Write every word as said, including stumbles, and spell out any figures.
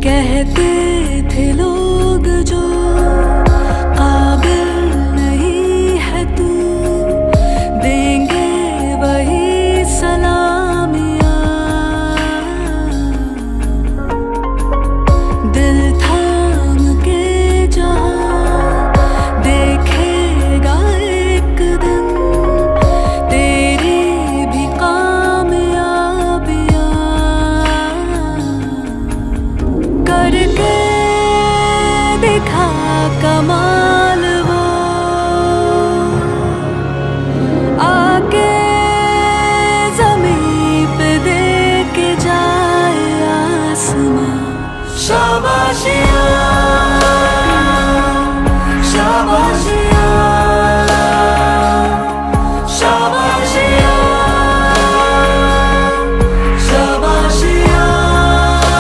कहते थे लोग जो काबिल नहीं है तू, देंगे वही सलामियाँ। दिल थाम के जहाँ देखेगा एक दिन तेरी भी कामयाबियाँ। करके दिखा कमाल वो, आके ज़मीं पे दे के जाए आसमां। शाबाशी।